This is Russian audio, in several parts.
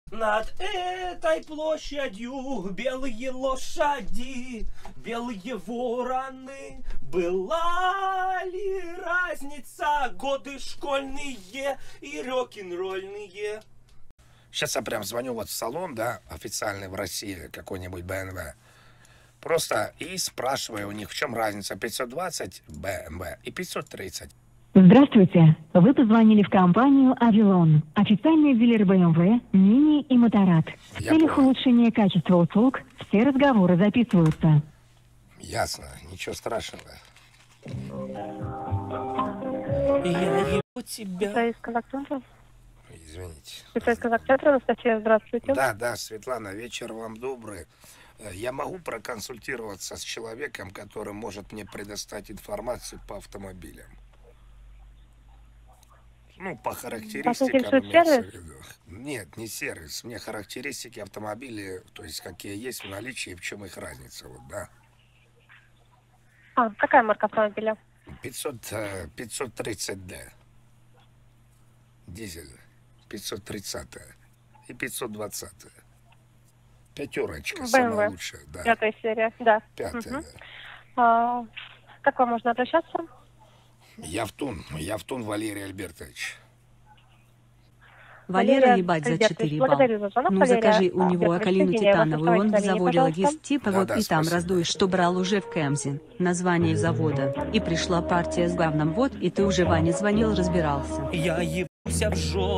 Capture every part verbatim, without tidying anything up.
Над этой площадью белые лошади, белые вороны. Была ли разница годы школьные и рок-н-ролльные? Сейчас я прям звоню вот в салон, да, официальный в России, какой-нибудь бэ эм вэ. Просто и спрашиваю у них, в чем разница пятьсот двадцать бэ эм вэ и пятьсот тридцать. Здравствуйте. Вы позвонили в компанию «Авилон», официальный дилер бэ эм вэ, Мини и Моторад. В Я целях понял. улучшения качества услуг все разговоры записываются. Ясно, ничего страшного. Я ебу тебя. Извините. Специалистка Акцентра, Анастасия, здравствуйте. Да, да, Светлана, вечер вам добрый. Я могу проконсультироваться с человеком, который может мне предоставить информацию по автомобилям? Ну, по характеристикам интересует имеется в сервис? виду. Нет, не сервис. Мне характеристики автомобилей, то есть какие есть в наличии, в чем их разница, вот, да. А, какая марка автомобиля? пятьсот, пятьсот тридцать дэ. Дизель. пятьсот тридцать и пятьсот двадцать. Пятерочка, бэ эм вэ. самая лучшая, да. Пятая серия, да. Пятая, Мгм. да. А, как вам можно обращаться? Явтун, Явтун Валерий Альбертович. Валера, ебать, за Альбертович, четыре балла. благодарю за звонок, Ну, Валерия закажи у него Альбертович, Акалину соединяю вас, титановую, он в оставайтесь на линии, заводе пожалуйста. логист типа вот Да-да, и там спасибо. раздуешь, что брал уже в Кэмзин. Название завода. И пришла партия с говном, вот, и ты уже Ване звонил, разбирался. Я ебуся в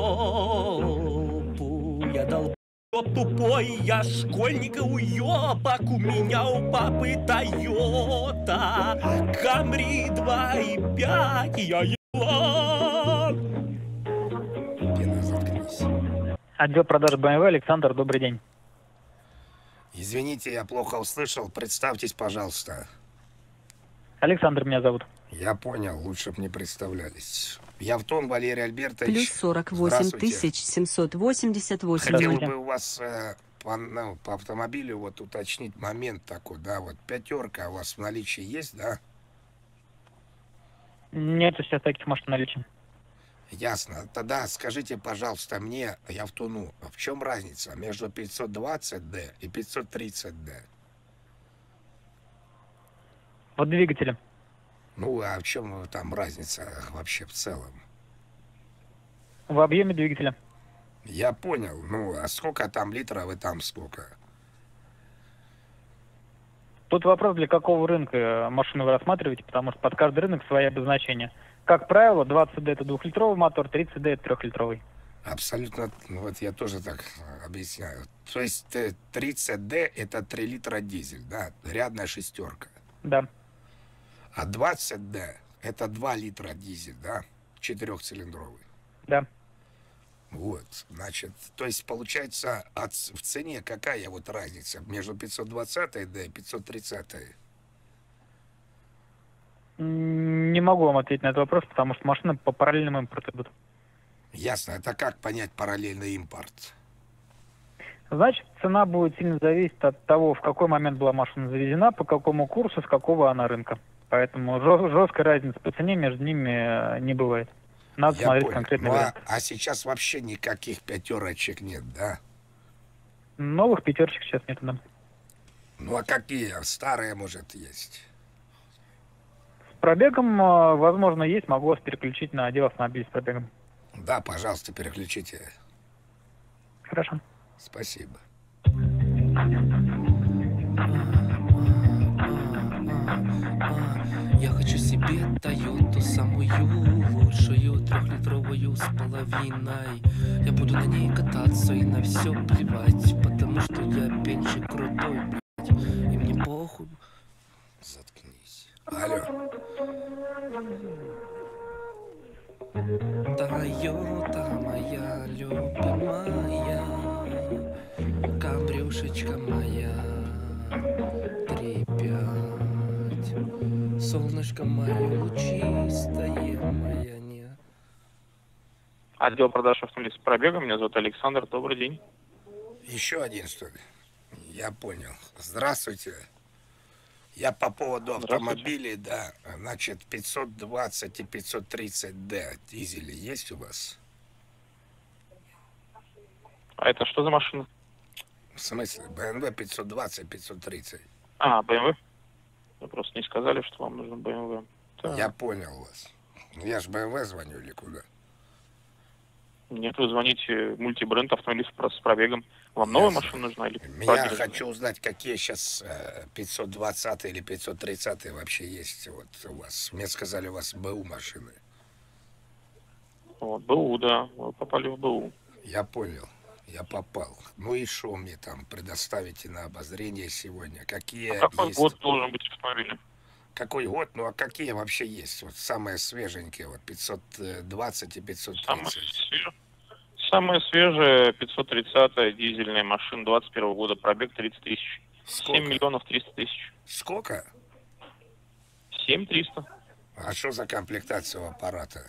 жопу. Я долб тупой, я школьник и уёбок. У меня у папы Тойота Камри два и пять. Я ебла. Пена, заткнись. Отдел продаж бэ эм вэ, Александр, добрый день. Извините, я плохо услышал. Представьтесь, пожалуйста. Александр меня зовут. Я понял, лучше бы не представлялись. Явтун Валерий Альбертович. Плюс сорок восемь Здравствуйте. тысяч семьсот восемьдесят восемь. Хотел Здравствуйте. бы у вас э, по, ну, по автомобилю вот уточнить момент такой, да, вот пятерка у вас в наличии есть, да? Нет сейчас таких машин в наличии. Ясно. Тогда скажите, пожалуйста, мне, Явтуну, в чем разница между пятьсот двадцать дэ и пятьсот тридцать дэ? Вот двигатели. Ну, а в чем там разница вообще в целом? В объеме двигателя. Я понял. Ну, а сколько там литров и там сколько? Тут вопрос, для какого рынка машину вы рассматриваете, потому что под каждый рынок свои обозначения. Как правило, двадцать дэ это двухлитровый мотор, тридцать дэ это трехлитровый. Абсолютно, ну, вот я тоже так объясняю. То есть э, тридцать дэ это три литра дизель, да, рядная шестерка. Да. А двадцать дэ это два литра дизель, да, четырехцилиндровый. Да. Вот, значит, то есть получается от, в цене какая вот разница между пятьсот двадцать дэ и пятьсот тридцать? М, Не могу вам ответить на этот вопрос, потому что машины по параллельному импорту идут. Ясно, это как понять параллельный импорт? Значит, цена будет сильно зависеть от того, в какой момент была машина завезена, по какому курсу, с какого она рынка. Поэтому жё- жесткой разницы по цене между ними э, не бывает. Надо Я смотреть понял. конкретный Ну, а, вариант. а сейчас вообще никаких пятерочек нет, да? Новых пятерочек сейчас нет, да. Ну а какие? Старые, может, есть? С пробегом, э, возможно, есть. Могу вас переключить на отдел автомобилей с пробегом. Да, пожалуйста, переключите. Хорошо. Спасибо. Я хочу себе Тойоту, самую лучшую, трехлитровую с половиной. Я буду на ней кататься и на все плевать, потому что я пенчик крутой, блядь, и мне похуй. Заткнись. Алло. Тойота моя любимая, камбрюшечка моя, три пять, солнышко мое лучистое, моя не. Отдел продаж автомобилей с пробегом. Меня зовут Александр. Добрый день. Еще один, что ли? Я понял. Здравствуйте. Я по поводу автомобилей, да. Значит, пятьсот двадцать и пятьсот тридцать дэ дизели есть у вас? А это что за машина? В смысле? бэ эм вэ пятьсот двадцать, пятьсот тридцать. А, бэ эм вэ? Вы просто не сказали, что вам нужен бэ эм вэ. Так. Я понял вас. Я ж бэ эм вэ звоню или куда? Нет, вы звоните мультибренд автомобиль с про- с пробегом. Вам новая Ясно. машина нужна или Я подержанная? хочу узнать, какие сейчас пятьсот двадцать или пятьсот тридцать вообще есть вот у вас. Мне сказали, у вас БУ машины. Вот, БУ, да. Вы попали в БУ. Я понял. Я попал. Ну и что мне там предоставите на обозрение сегодня? Какие А какой есть... год должен быть автомобиль? Какой год? Ну а какие вообще есть? Вот самые свеженькие, вот пятьсот двадцать и пятьсот Самая тридцать. свежая, самая свежая пятьсот тридцатая дизельная машина двадцать первого года, пробег тридцать тысяч. Сколько? семь миллионов триста тысяч. Сколько? семь триста. А что за комплектация у аппарата?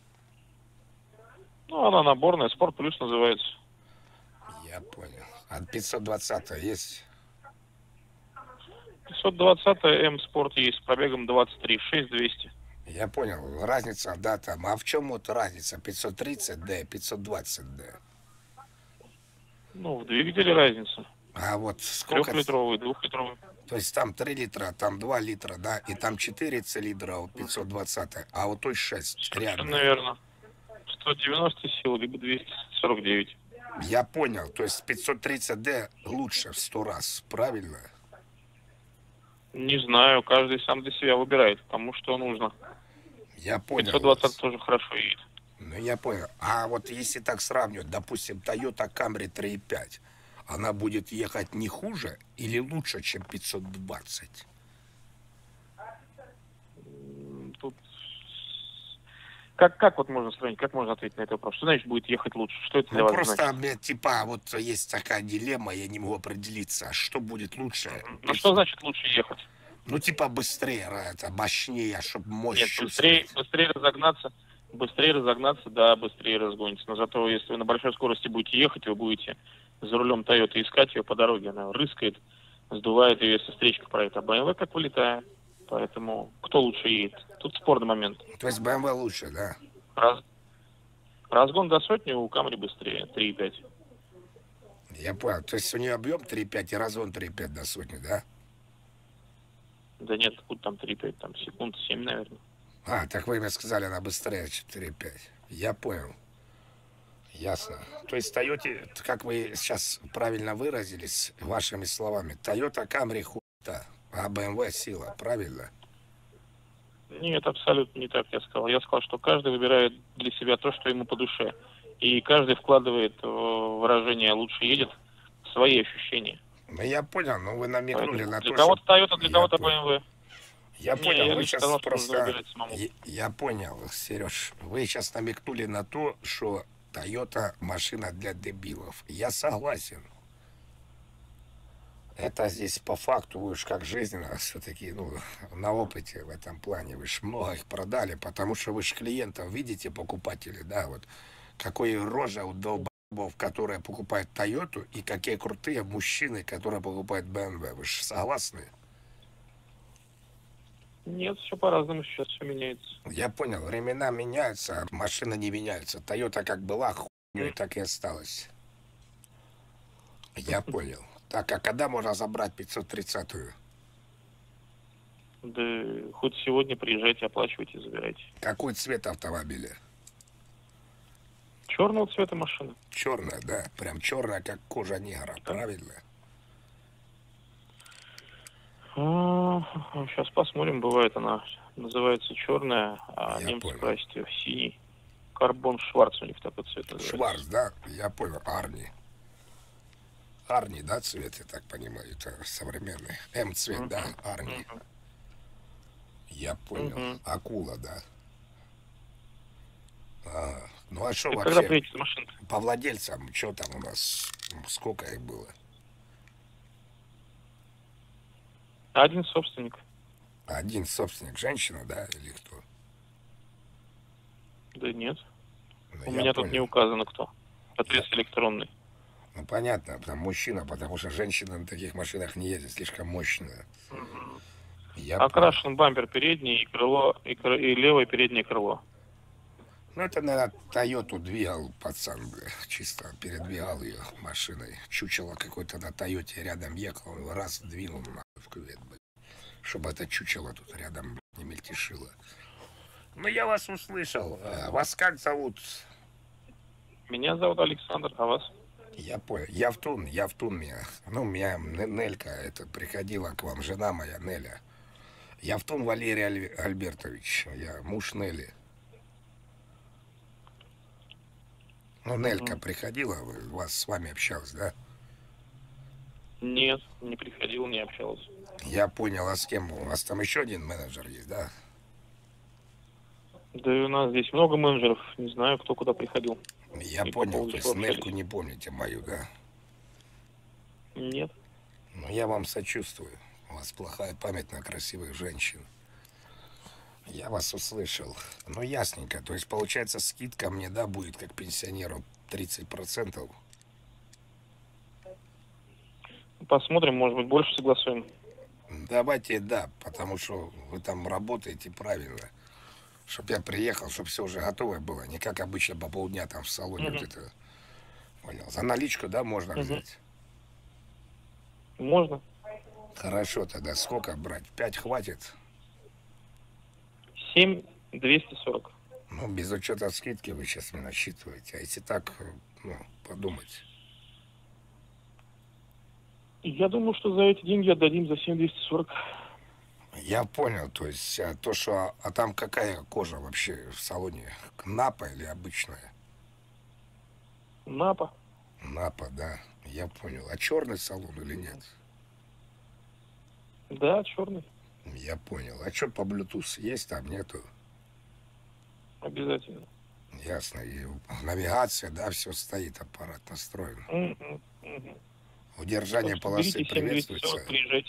Ну, она наборная, Спорт Плюс называется. Я понял. А пятьсот двадцать есть? пятьсот двадцатая М Спорт есть с пробегом двадцать три, шесть двести. Я понял. Разница, да, там. А в чем вот разница? пятьсот тридцать дэ, пятьсот двадцать дэ. Ну, в двигателе разница. А вот сколько? Трехлитровый, двухлитровый. То есть там три литра, там два литра, да? И там четыре цилиндра у пятьсот двадцать, а у той шесть рядом. Наверное. сто девяносто сил, либо двести сорок девять. Я понял. То есть пятьсот тридцать дэ лучше в сто раз, правильно? Не знаю, каждый сам для себя выбирает, кому что нужно. Я понял. пятьсот двадцать тоже хорошо едет. Ну, я понял. А вот если так сравнивать, допустим, Toyota Camry три и пять, она будет ехать не хуже или лучше, чем пятьсот двадцать? М, Тут... Как, как вот можно сравнить, как можно ответить на этот вопрос? Что значит будет ехать лучше? Что это для Ну, вас просто, значит? мне, типа, вот есть такая дилемма, я не могу определиться, а что будет лучше. Ну что значит лучше ехать? Ну, типа, быстрее, это мощнее, чтобы мощь Нет, чувствовать. быстрее, быстрее разогнаться, быстрее разогнаться, да, быстрее разгонится. Но зато, если вы на большой скорости будете ехать, вы будете за рулем Toyota искать ее по дороге, она рыскает, сдувает ее, если встречка проедет. А бэ эм вэ как вылетает. Поэтому кто лучше едет? Тут спорный момент. То есть бэ эм вэ лучше, да? Раз... Разгон до сотни у Camry быстрее, три и пять. Я понял. То есть у нее объем три и пять и разгон три и пять до сотни, да? Да нет, тут там три и пять, там секунд семь, наверное. А, так вы мне сказали, она быстрее четыре и пять. Я понял. Ясно. То есть Toyota, как вы сейчас правильно выразились вашими словами, Toyota Camry хуйта, а бэ эм вэ сила, правильно? Нет, абсолютно не так я сказал. Я сказал, что каждый выбирает для себя то, что ему по душе. И каждый вкладывает в выражение «лучше едет» свои ощущения. Ну, я понял, но вы намекнули Поэтому на для то, кого-то что... Toyota, для Я кого-то понял. бэ эм вэ. Я Не, понял, я вы лишь сейчас сказал, что нужно просто... выбирать самому. Я, я понял, Сереж, вы сейчас намекнули на то, что Toyota машина для дебилов. Я согласен. Это здесь по факту, вы уж как жизненно все-таки, ну, на опыте в этом плане. Вы ж много их продали, потому что вы ж клиентов видите, покупатели, да, вот. Какой рожа у долбоебов, которые покупают Toyota, и какие крутые мужчины, которые покупают бэ эм вэ. Вы же согласны? Нет, все по-разному сейчас все меняется. Я понял, времена меняются, а машина не меняется. Toyota как была хуйней, так и осталась. Я понял. Так, а когда можно забрать пятьсот тридцатую? Да хоть сегодня приезжайте, оплачивайте, забирайте. Какой цвет автомобиля? Черного цвета машина. Черная, да? Прям черная, как кожа негра, правильно? Сейчас посмотрим, бывает она называется черная, а Я немцы понял. красят ее в синий. Карбон Шварц у них такой цвет называется. Шварц, да? Я понял. Арни. Арни, да, цвет, я так понимаю, это современный. М-цвет, да, Арни. Мгм. Я понял. Мгм. Акула, да. Ага. Ну а что Ты когда вообще приедете с машинкой? по владельцам, что там у нас, сколько их было? Один собственник. Один собственник, женщина, да, или кто? Да нет. Ну, У я меня тут понял. не указано кто. Ответ электронный. Ну понятно, там мужчина, потому что женщина на таких машинах не ездит, слишком мощная. Я понял. Окрашен бампер передний и крыло, и, кр- и левое переднее крыло. Ну, это, наверное, Тойоту двигал пацан, бля, чисто передвигал ее машиной. Чучело какой-то на Тойоте рядом ехал, он его раз двинул нахуй в кювет, бля, чтобы это чучело тут рядом, бля, не мельтешило. Ну, я вас услышал. А вас как зовут? Меня зовут Александр, а вас? Я понял. Явтун, Явтун меня. Ну, меня Нелька, это приходила к вам, жена моя, Неля. Явтун Валерий Аль... Альбертович, я муж Нели. Ну, Нелька приходила, вы, вас с вами общалась, да? Нет, не приходил, не общался. Я понял, а с кем? У вас там еще один менеджер есть, да? Да и у нас здесь много менеджеров, не знаю, кто куда приходил. Я И по понял, поводу то есть чего Нельку общались. не помните мою, да? Нет. Ну, я вам сочувствую. У вас плохая память на красивых женщин. Я вас услышал. Ну, ясненько. То есть, получается, скидка мне, да, будет как пенсионеру тридцать процентов. Посмотрим, может быть, больше согласуем. Давайте, да, потому что вы там работаете правильно. Чтоб я приехал, чтобы все уже готово было. Не как обычно по полдня там в салоне. Мгм. Вот это. Понял. За наличку, да, можно Мгм. взять? Можно? Хорошо, тогда сколько брать? Пять хватит? семь двести сорок. Ну, без учета скидки вы сейчас мне насчитываете. А если так, ну, подумать. Я думаю, что за эти деньги отдадим за семь двести сорок. Я понял, то есть а, то, что... А там какая кожа вообще в салоне? Напа или обычная? Напа. Напа, да. Я понял. А черный салон или нет? Да, черный. Я понял. А что по Bluetooth есть там, нету? Обязательно. Ясно. И навигация, да, все стоит, аппарат настроен. Мгм, мгм. Удержание Так что полосы берите семь двести приветствуется. сорок, приезжайте.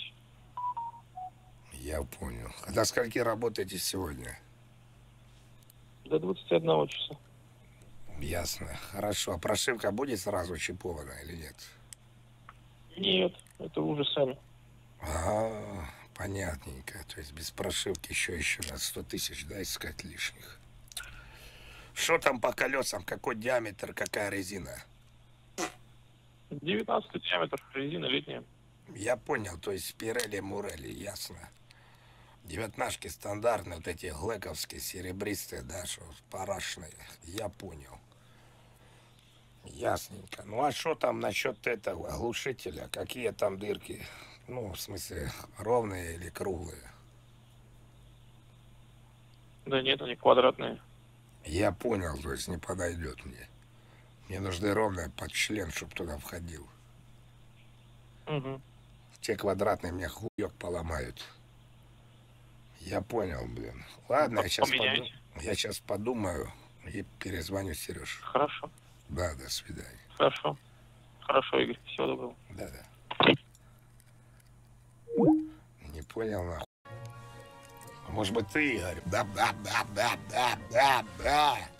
Я понял. А до скольки работаете сегодня? До двадцати одного часа. Ясно. Хорошо. А прошивка будет сразу чипована или нет? Нет, это вы уже сами. А, понятненько. То есть без прошивки еще еще на сто тысяч, да, искать лишних. Что там по колесам? Какой диаметр, какая резина? девятнадцатый диаметр, резина летняя. Я понял, то есть Пирелли, Мурелли, ясно. Девятнашки стандартные, вот эти глэковские, серебристые, да, что парашные. Я понял. Ясненько. Ну а что там насчет этого глушителя? Какие там дырки? Ну, в смысле, ровные или круглые? Да нет, они квадратные. Я понял, то есть не подойдет мне. Мне нужны ровные под член, чтобы туда входил. Угу. Те квадратные мне хуёк поломают. Я понял, блин. Ладно, я сейчас, Поменяйте. поду... я сейчас подумаю и перезвоню Сереж. Хорошо. Да, до свидания. Хорошо. Хорошо, Игорь. Всего доброго. Да, да. Не понял, нахуй. Может быть, ты, Игорь? Да, да, да, да, да, да, да.